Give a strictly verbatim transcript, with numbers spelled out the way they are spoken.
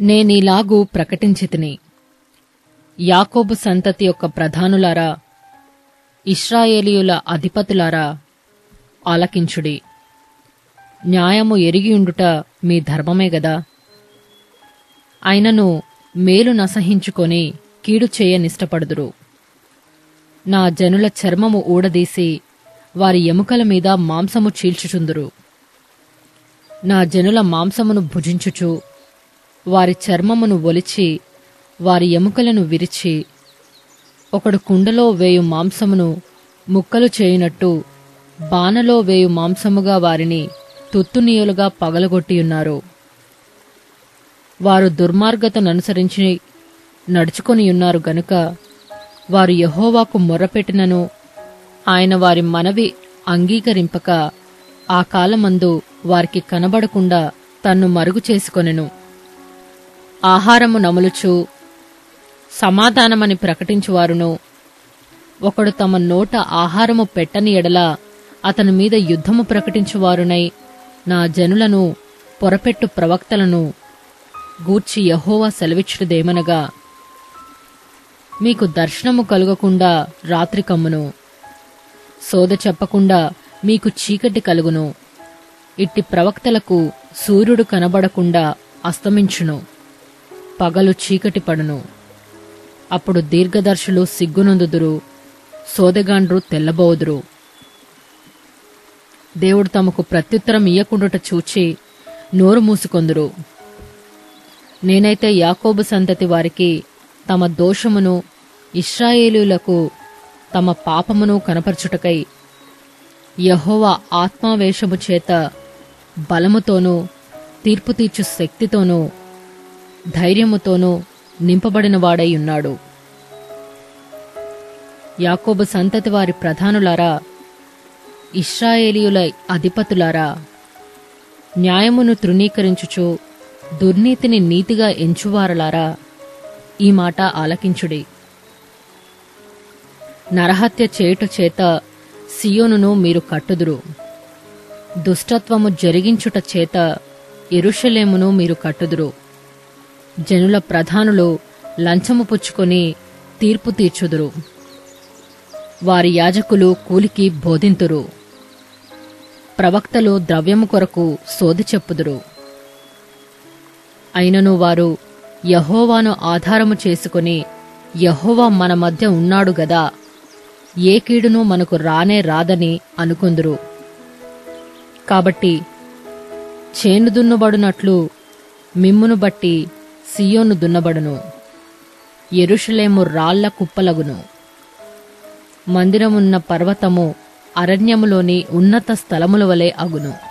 నేనీలాగు ప్రకటించితిని. యాకోబు సంతతి యొక్క ప్రధానులారా, ఇశ్రాయేలీయుల అధిపతులారా, ఆలకించుడి. న్యాయము ఎరిగియుండుట మీ ధర్మమే గదా. అయినను మేలు నసహించుకొని కీడు చేయనిష్టపడుదురు. నా జనుల చర్మము ఊడదీసి వారి ఎముకల మీద మాంసము చీల్చుచుందురు. నా జనుల మాంసమును భుజించుచు వారి చర్మమును ఒలిచి వారి ఎముకలను విరిచి, ఒకడు కుండలో వేయు మాంసమును ముక్కలు చేయునట్టు బానలో వేయు మాంసముగా వారిని తుత్తునీయులుగా పగలగొట్టియున్నారు. వారు దుర్మార్గతననుసరించి నడుచుకొనియున్నారు గనుక వారు యెహోవాకు మొర్రపెట్టినను ఆయన వారి మనవి అంగీకరింపక ఆ కాలమందు వారికి కనబడకుండా తన్ను మరుగు చేసుకొనెను. ఆహారము నములుచు సమాధానమని ప్రకటించువారును, ఒకడు తమ నోట ఆహారము పెట్టని ఎడల అతని మీద యుద్ధము ప్రకటించువారునై నా జనులను పొరపెట్టు ప్రవక్తలను గూర్చి యెహోవా సెలవిచ్చుదేమనగా, మీకు దర్శనము కలుగకుండా రాత్రి కమ్మును, సోద చెప్పకుండా మీకు చీకటి కలుగును. ఇట్టి ప్రవక్తలకు సూర్యుడు కనబడకుండా అస్తమించును, పగలు చీకటి పడును. అప్పుడు దీర్ఘదర్శులు సిగ్గునొందుదురు, సోదెగాండ్రు తెల్లబోదురు. దేవుడు తమకు ప్రత్యుత్తరం ఇయ్యకుండుట చూచి నోరు మూసుకొందురు. నేనైతే యాకోబు సంతతి వారికి తమ దోషమును, ఇశ్రాయేలీయులకు తమ పాపమును కనపరచుటకై యెహోవా ఆత్మావేశము చేత బలముతోనూ తీర్పు తీర్చు శక్తితోనూ ధైర్యముతోనూ నింపబడినవాడై ఉన్నాడు. యాకోబు సంతతి వారి ప్రధానులారా, ఇశ్రాయేలీయుల అధిపతులారా, న్యాయమును తృణీకరించుచు దుర్నీతిని నీతిగా ఎంచువారలారా, ఈ మాట ఆలకించుడి. నరహత్య చేయుట చేత సియోనును మీరు కట్టుదురు, దుష్టత్వము జరిగించుట చేత యెరూషలేమును మీరు కట్టుదురు. జనుల ప్రధానులు లంచము పుచ్చుకొని తీర్పు తీర్చుదురు, వారి యాజకులు కూలికి బోధింతురు, ప్రవక్తలు ద్రవ్యము కొరకు సోది చెప్పుదురు. అయినను వారు యెహోవాను ఆధారము చేసుకుని, యెహోవా మన మధ్య ఉన్నాడు గదా, ఏ కీడును మనకు రానే రాదని అనుకొందురు. కాబట్టి చేను దున్నబడునట్లు మిమ్మును బట్టి సియోను దున్నబడును, యెరూషలేము రాళ్ల కుప్పలగును. మందిరమున్న పర్వతము అరణ్యములోని ఉన్నత స్థలముల వలె అగును.